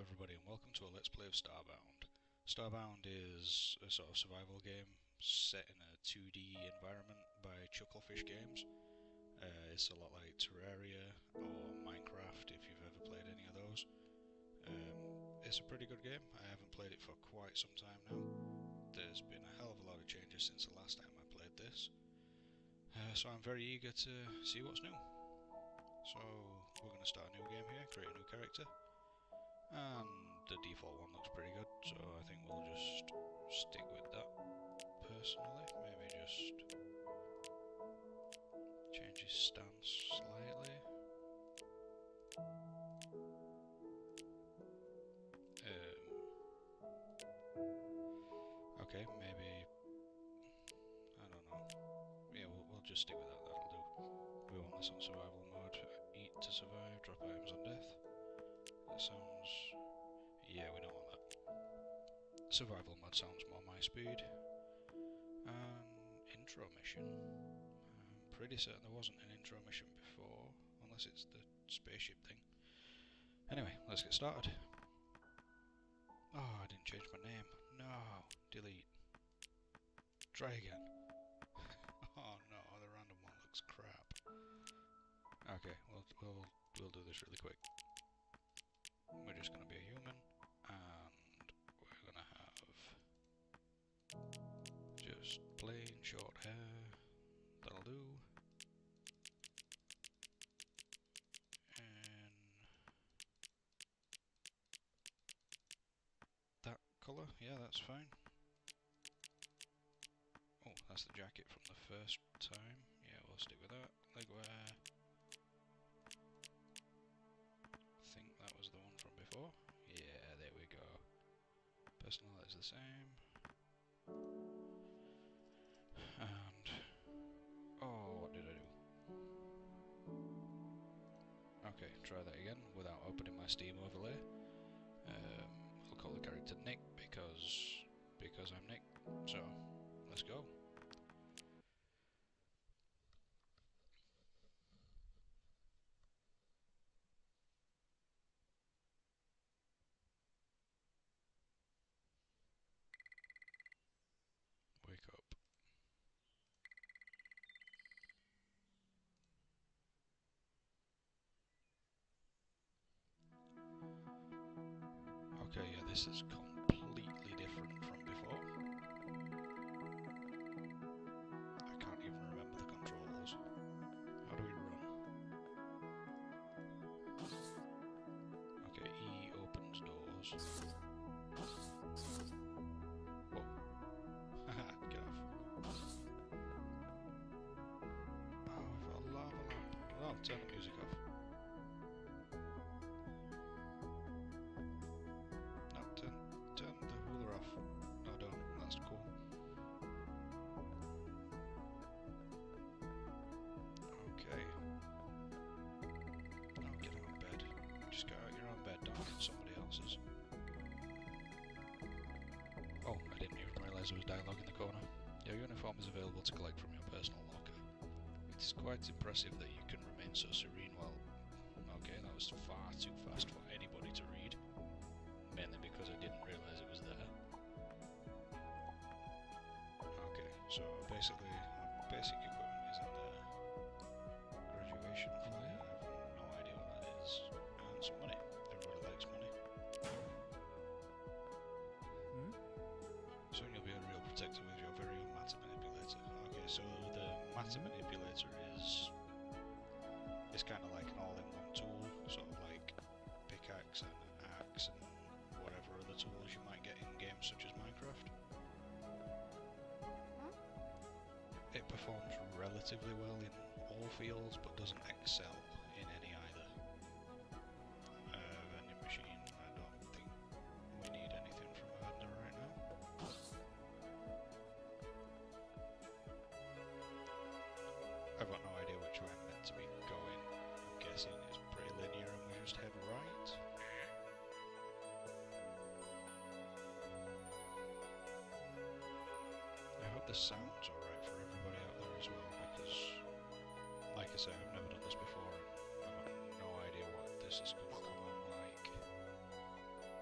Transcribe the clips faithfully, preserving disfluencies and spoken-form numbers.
everybody and welcome to a Let's Play of Starbound. Starbound is a sort of survival game set in a two D environment by Chucklefish Games. Uh, it's a lot like Terraria or Minecraft if you've ever played any of those. Um, it's a pretty good game. I haven't played it for quite some time now. There's been a hell of a lot of changes since the last time I played this. Uh, so I'm very eager to see what's new. So we're going to start a new game here, create a new character. And the default one looks pretty good, so I think we'll just stick with that personally. Maybe just change his stance slightly. Um, okay, maybe, I don't know. Yeah, we'll, we'll just stick with that, that'll do. We want this on survival mode. Eat to survive, drop items on death. That sounds... yeah, we don't want that. Survival mode sounds more my speed. And intro mission. I'm pretty certain there wasn't an intro mission before, unless it's the spaceship thing. Anyway, let's get started. Oh, I didn't change my name. No, delete. Try again. Oh no, the random one looks crap. Okay, we'll we'll we'll do this really quick. We're just going to be a human, and we're going to have just plain short hair. That'll do. And that colour, yeah, that's fine. Oh, that's the jacket from the first time. Yeah, we'll stick with that. Leg wear. I think that was the one from before. Yeah, there we go. Personality is the same. And... oh, what did I do? Okay, try that again without opening my Steam overlay. Um, I'll call the character Nick because... because I'm Nick. So, let's go. Wake up. Okay, yeah, this is completely different from before. I can't even remember the controls. How do we run? Okay, E opens doors. Whoa. Haha, get off. Oh, I've got a lava lamp. Well, I'll turn the music off. No, turn, turn the hula off. No, don't. That's cool. Okay. Oh, get out of bed. Just get out of your own bed, don't get somebody else's. Oh, I didn't even realise there was dialogue in the corner. Your uniform is available to collect from your personal locker. It is quite impressive that you can remain so serene while... okay, that was far too fast for anybody to read. Mainly because I didn't realise it was there. Okay, so basically, basic equipment is in there. Graduation flyer, I have no idea what that is. And some money. Everybody likes money. Hmm? Soon you'll be a real protector with your very own matter manipulator. Okay, so the matter manipulator is... it's kind of like an all-in-one tool, sort of like pickaxe and axe and whatever other tools you might get in games such as Minecraft. It performs relatively well in all fields, but doesn't excel in any either. Uh, vending machine, I don't think we need anything from a vendor right now. I've got no idea which way I'm meant to be going. I'm guessing it's pretty linear and we just head right. I hope the sound's alright for everybody out there as well, because, like I said, I've never done this before, and I've got no idea what this is going to come out like.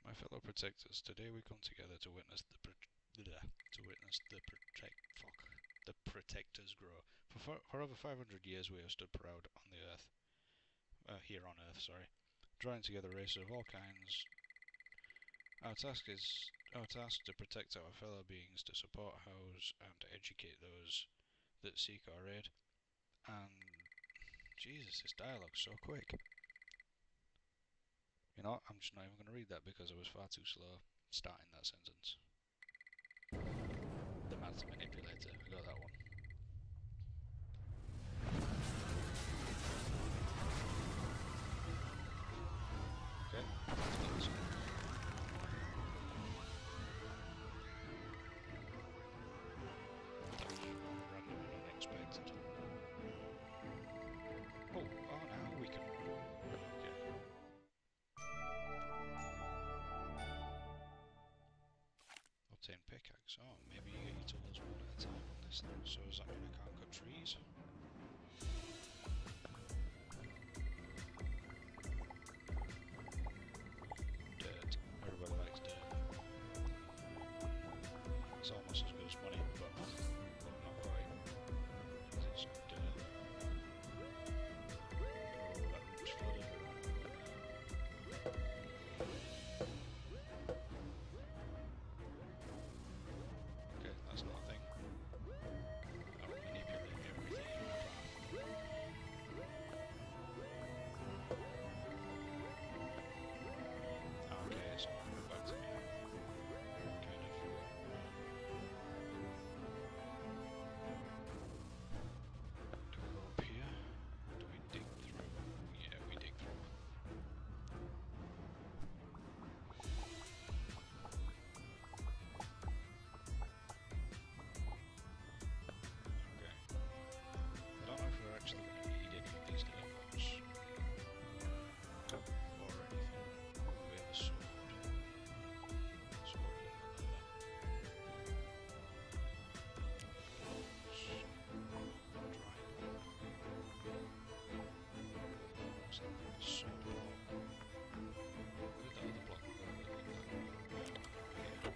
My fellow protectors, today we come together to witness the pro to witness the protect fuck the protectors grow. For, for for over five hundred years, we have stood proud on the earth, uh, here on Earth. Sorry, drawing together races of all kinds. Our task is our task to protect our fellow beings, to support, house, and educate those that seek our aid. And Jesus, this dialogue's so quick. You know, I'm just not even going to read that because I was far too slow starting that sentence. The math manipulator, I got that one. Okay, let's do this one. Random and unexpected. Oh, oh, now we can. Okay. Obtain pickaxe. Oh, maybe you get your tools one at a time on this thing. So does that mean I can't cut trees? Dirt. Everybody likes dirt. It's almost as good as money, but, but not quite. Because it's dirt. Oh, that room's flooded. Okay, that's not a thing. I'll manipulate everything in my path. Okay, so back to me. Kind of. Do we go up here? Do we dig through? Yeah, we dig through. Okay. I don't know if we're actually going to need any of these little mods. Or anything. We have a sword. Sword in the leather. What's that? Sword block. Where did that other block go that looked like? Yeah.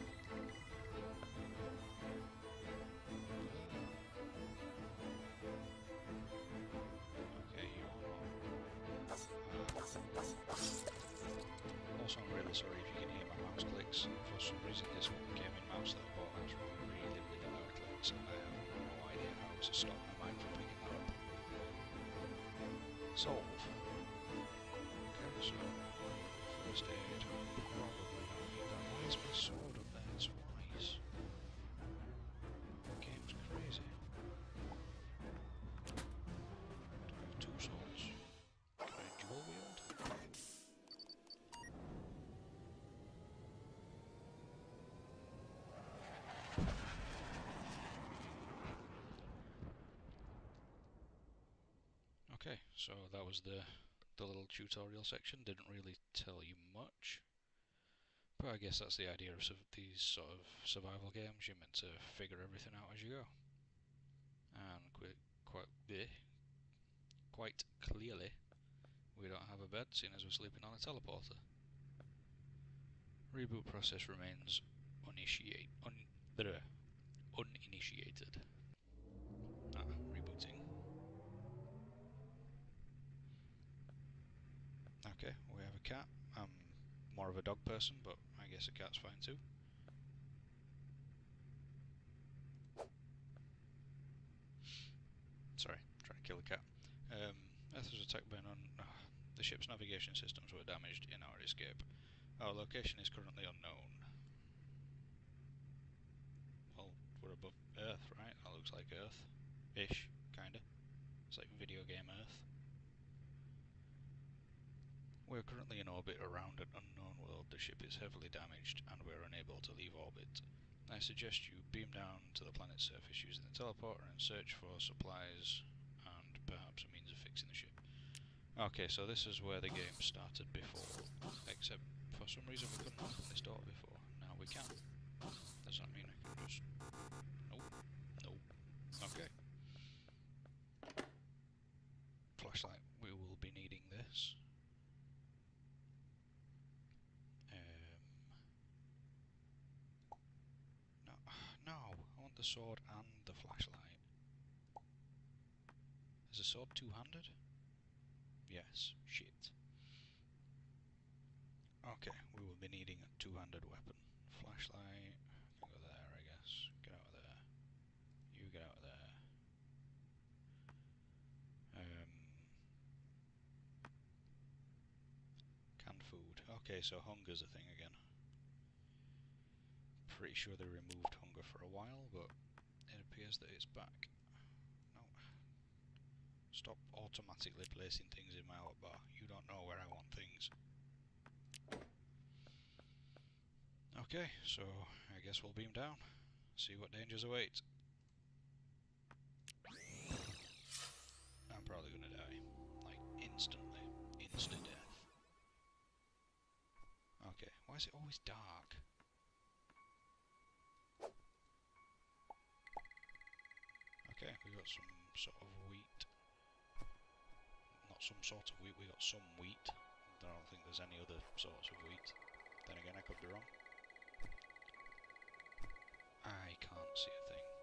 Okay, you're on. Also, I'm really sorry if you can hear my mouse clicks. For some reason, this gaming mouse that I bought has really, really loud clicks, and I have no idea how to stop my mic from picking that up. Solve. Okay, so first aid. Probably don't need that. Why is my sword up there twice? The game's crazy. Do I have two swords? Can I dual wield? Okay, so that was the the little tutorial section. Didn't really tell you much, but I guess that's the idea of these sort of survival games. You're meant to figure everything out as you go, and quite quite bleh, quite clearly, we don't have a bed, seeing as we're sleeping on a teleporter. Reboot process remains uninitiate, un, bleh, uninitiated. Ah, rebooting. Okay, we have a cat. I'm more of a dog person, but I guess a cat's fine too. Sorry, trying to kill a cat. Um, Earth was attacked by an un uh, the ship's navigation systems were damaged in our escape. Our location is currently unknown. Well, we're above Earth, right? That looks like Earth. Ish, kinda. It's like video game Earth. We're currently in orbit around an unknown world. The ship is heavily damaged and we're unable to leave orbit. I suggest you beam down to the planet's surface using the teleporter and search for supplies and perhaps a means of fixing the ship. Okay, so this is where the game started before, except for some reason we couldn't open this door before. Now we can. Does that mean I can just... Nope. Nope. Okay. Flashlight. We will be needing this. Uh, the sword and the flashlight. Is the sword two-handed? Yes. Shit. Okay, we will be needing a two-handed weapon. Flashlight. Go there, I guess. Get out of there. You get out of there. Um, canned food. Okay, so hunger's a thing again. Pretty sure they removed hunger for a while, but it appears that it's back. No. Stop automatically placing things in my hotbar. You don't know where I want things. Okay, so I guess we'll beam down. See what dangers await. I'm probably gonna die. Like, instantly. Instant death. Okay, why is it always dark? Okay, we got some sort of wheat. Not some sort of wheat, we got some wheat. I don't think there's any other sorts of wheat. Then again, I could be wrong. I can't see a thing.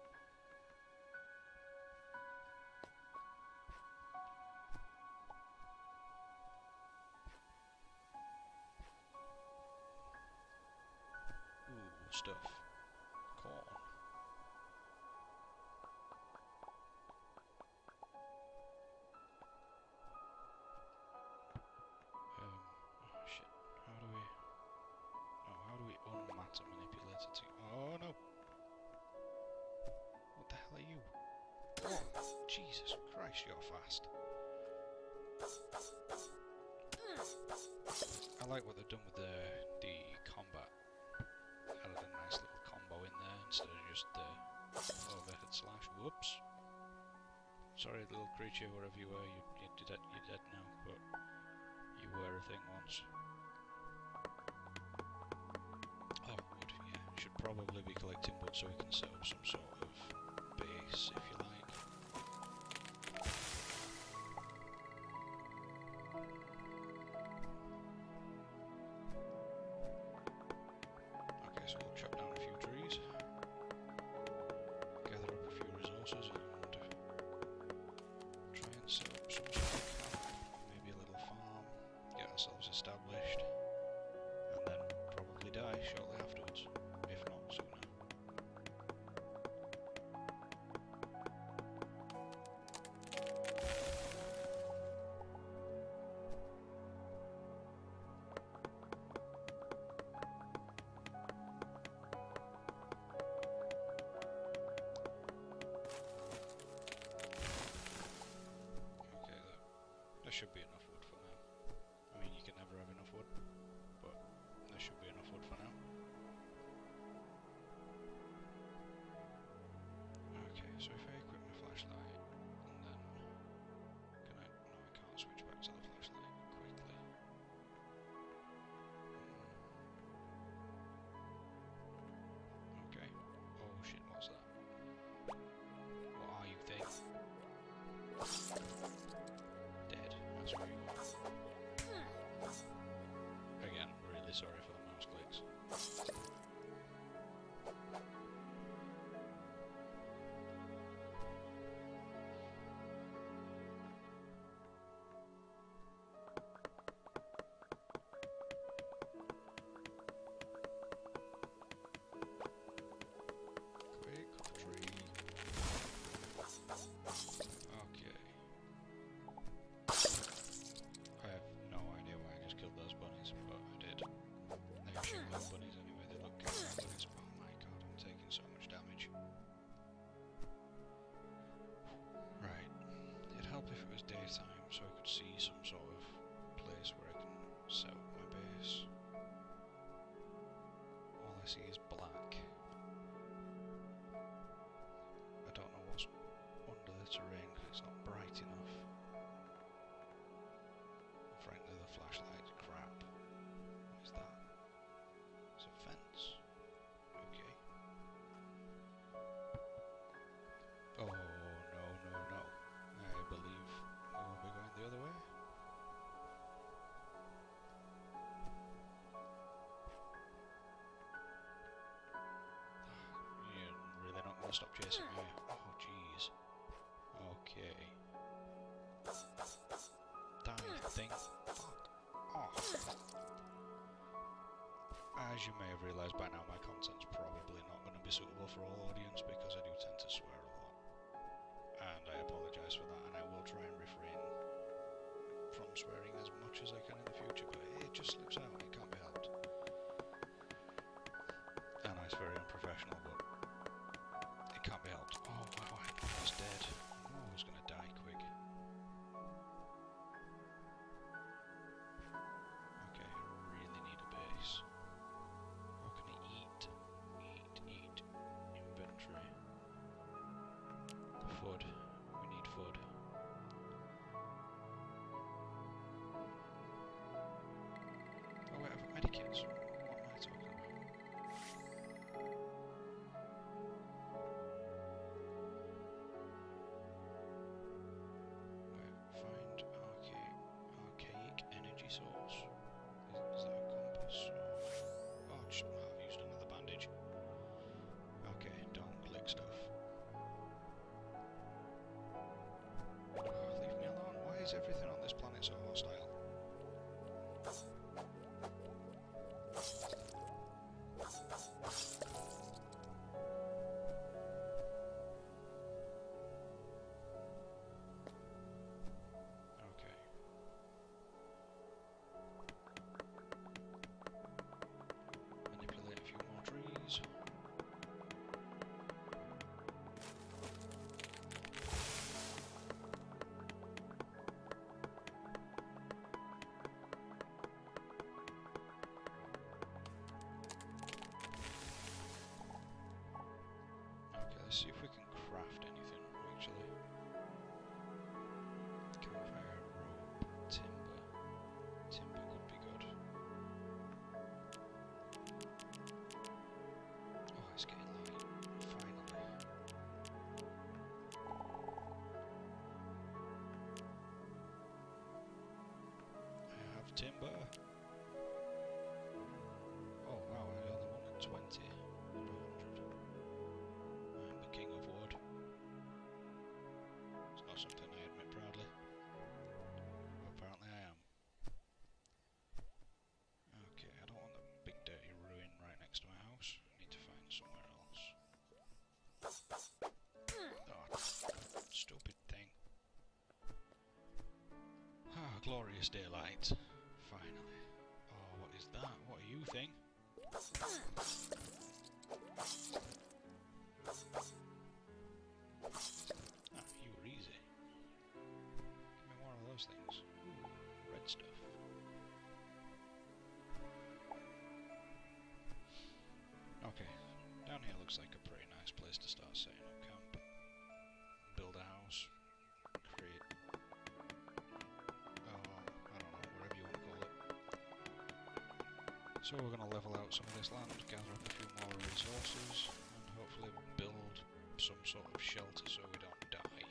Ooh, stuff. Corn. Um, oh shit. How do we... Oh, how do we unmatter manipulate it to... Oh no! What the hell are you? Oh, Jesus Christ, you're fast. I like what they've done with the, the combat. Added a nice little combo in there instead of just the overhead slash. Whoops. Sorry, little creature, wherever you were, you, you're, dead, you're dead now, but you were a thing once. Oh, wood, yeah. Should probably be collecting wood so we can set up some sort of base, if you like. Okay, so we'll chop down a few trees, gather up a few resources, and try and set up some sort of camp, maybe a little farm, get ourselves established, and then probably die shortly afterwards, if not sooner. There should be enough wood for now. I mean, you can never have enough wood, but there should be enough wood for now. Okay, so if I equip my flashlight, and then... Can I... No, I can't switch back to the flashlight quickly. Mm. Okay. Oh shit, what's that? What are you, thing? Dead. That's where you are. Again, really sorry for the mouse clicks. Quick tree. Okay. I have no idea why I just killed those bunnies, but I did. They actually look bunnies anyway, they look kind of bunnies. Oh my god, I'm taking so much damage. Right. It'd help if it was daytime so I could see some sort of place where I can set up my base. All I see is black. I don't know what's under the terrain because it's not bright enough. Frankly, the flashlight's crap. What is that? It's a fence. Okay. Oh, no, no, no. I believe we'll be going the other way. gonna stop chasing me. Oh jeez. Okay. Die thing. Fuck off. As you may have realised by now, my content's probably not going to be suitable for all audience because I do tend to swear a lot. And I apologise for that, and I will try and refrain from swearing as much as I can in the future, but it just slips out, it can't be helped. I know it's very unprofessional, but it can't be helped. Oh wow, I thought I was dead. I knew I was going to die quick. Okay, I really need a base. How can I eat? Eat, eat. Inventory. Food. We need food. Oh wait, I've got medikits. What am I talking about? Wait, find archaic, archaic energy source. Is, is that a compass? Or, oh, just, oh, I've used another bandage. Okay, don't click stuff. Oh, leave me alone. Why is everything on this planet so hostile? Okay. Manipulate a few more trees. Let's see if we can craft anything, actually. Campfire, rope, timber. Timber could be good. Oh, it's getting light, finally. I have timber. Oh wow, I only wanted twenty. King of wood. It's not something I admit proudly, but apparently I am. Okay, I don't want the big dirty ruin right next to my house. I need to find somewhere else. Oh, stupid thing. Ah, glorious daylight. Finally. Oh, what is that? What are you, thing? Ah, you were easy. Give me one of those things. Ooh, red stuff. Okay, down here looks like a pretty nice place to start setting up camp. Build a house. Create... oh, I don't know, whatever you want to call it. So we're going to level out some of this land, gather up a few more resources, and hopefully build some sort of shelter so we don't die.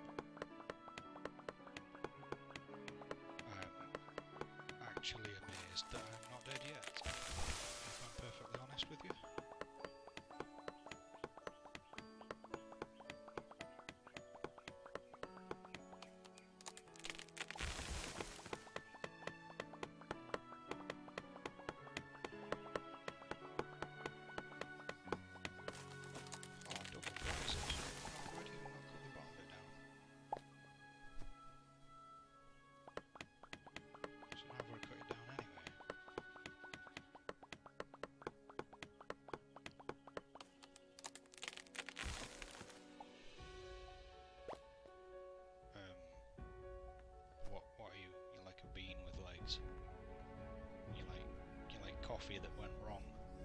I'm actually amazed that I'm not dead yet, if I'm perfectly honest with you. You like, you like coffee that went wrong.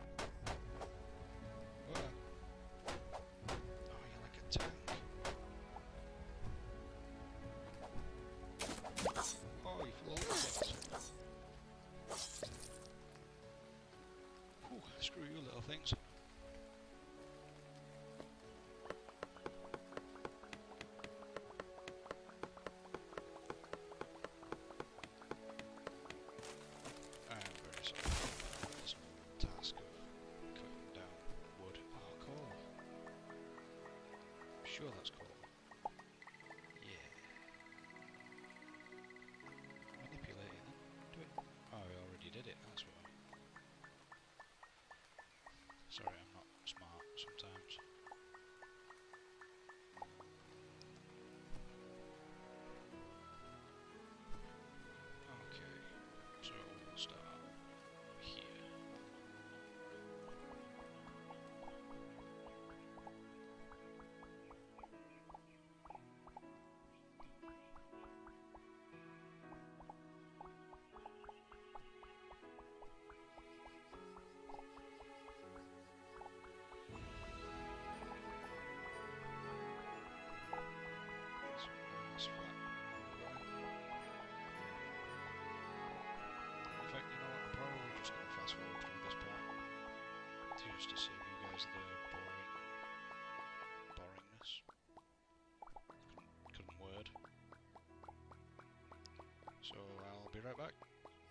Uh, oh, you like a tank. Oh, you full of things. Whew, screw you little things. just to save you guys the boring boringness. Couldn't, couldn't word. So I'll be right back.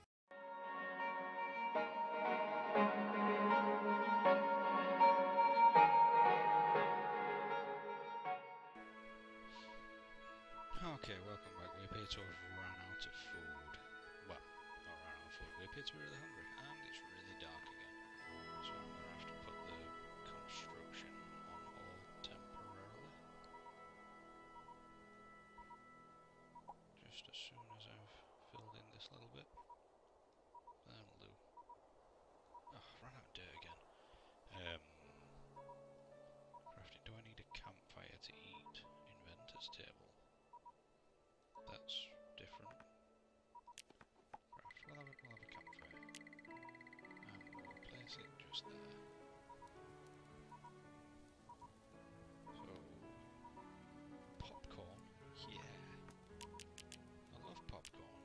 Okay, welcome back. We appear to have run out of food. Well, not run out of food. We appear to be really hungry, and it's really dark again. So I'm going to have to put the construction on hold temporarily. Just as soon as I've filled in this little bit. That'll do. Oh, I've run out of dirt again. Um, crafting. Do I need a campfire to eat? Inventor's table. That's different. Craft. We'll have a, we'll have a campfire. And we'll place it just there. So, popcorn. Yeah. I love popcorn.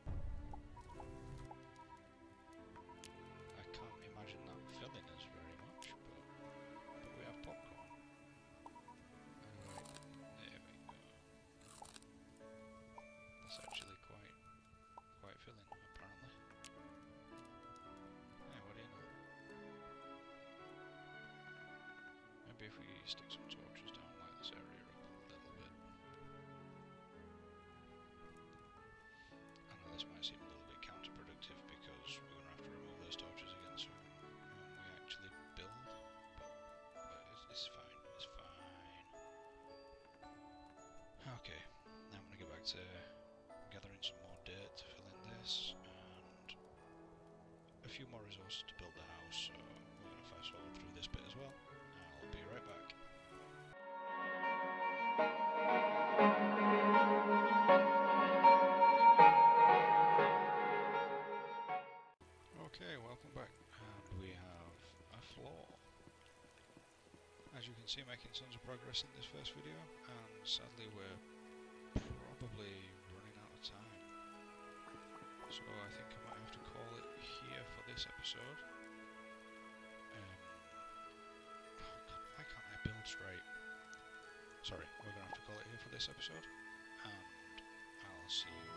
I can't imagine that filling us very much, but, but we have popcorn. Right, there we go. That's actually quite quite filling, apparently. Hey, what do you know? Maybe if we stick some torches down, light this area up a little bit. I know this might seem a little bit counterproductive because we're going to have to remove those torches again soon when we actually build, but, but it's, it's fine, it's fine. Okay, now I'm going to get back to gathering some more dirt to fill in this, and a few more resources to build the house, so we're going to fast forward through this bit as well. I'll be right back. Okay, welcome back, and we have a floor. As you can see, making tons of progress in this first video, and sadly we're probably running out of time. So I think I might have to call it here for this episode. Um, oh God, why can't I build straight? Sorry, we're going to have to call it here for this episode, and I'll see you